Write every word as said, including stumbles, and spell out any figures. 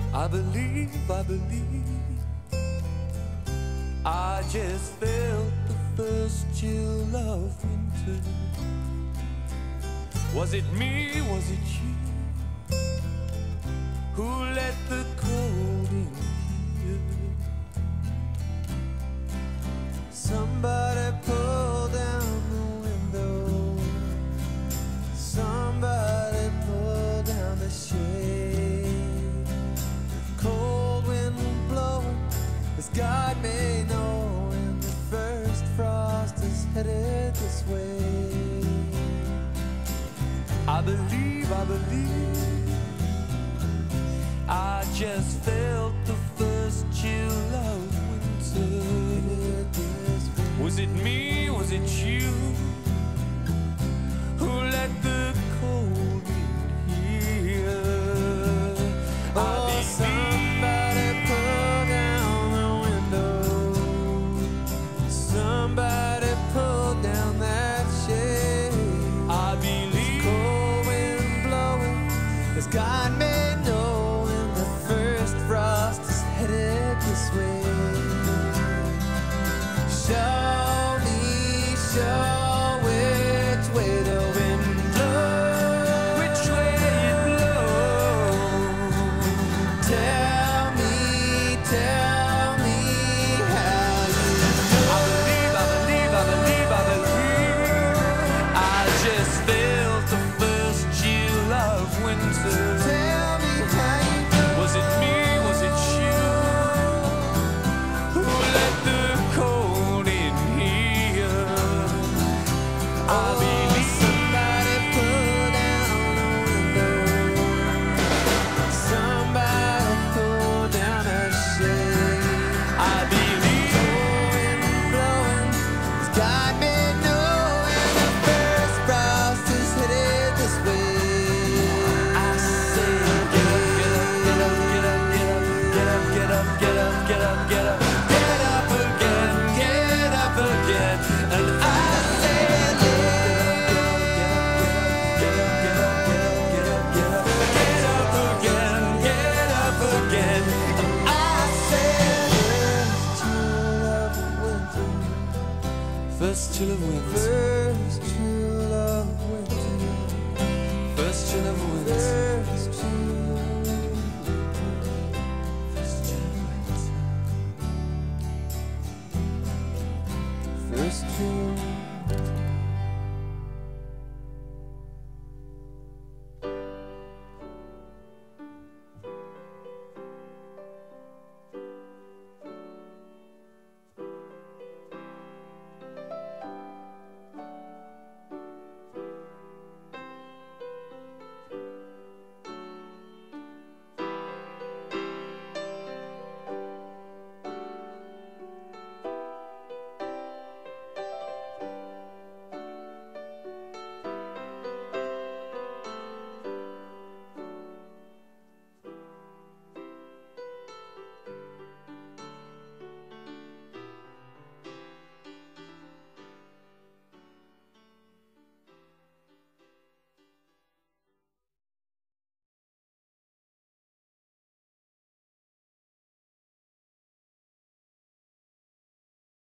I believe, I believe I just felt the first chill of winter. Was it me, was it you who let the cold in here? Somebody pull down the window, somebody pull down the shade. Cold wind blowing, as God may know, and the first frost is headed this way. I believe, I believe I just felt the first chill of winter. Was it me, was it you who let the cold in here? Oh, somebody pull down the window, somebody pull down that shade. I believe cold wind blowing, as God may know, and the first frost is headed this way. Show me, show which way the wind blows, which way it blows. Tell me, tell me how you know. I believe, I believe, I believe, I believe I just felt the first chill of winter. Tell me how you know. Was it me, was it you who let the cold in here? I believe somebody pull down the window, somebody pull down a shade. I believe cold wind blowing, as God may know, and the first frost is headed this way. I say, get up, get up, get up, get up, get up, get up, get up, get up, get up, get up again, get up again, and I say, get up, get up, get up, get up, get up, get up again, get up again, and I say, first chill of winter, first chill of winter, first chill of winter, first chill of winter, first chill of winter, first chill of winter, first chill.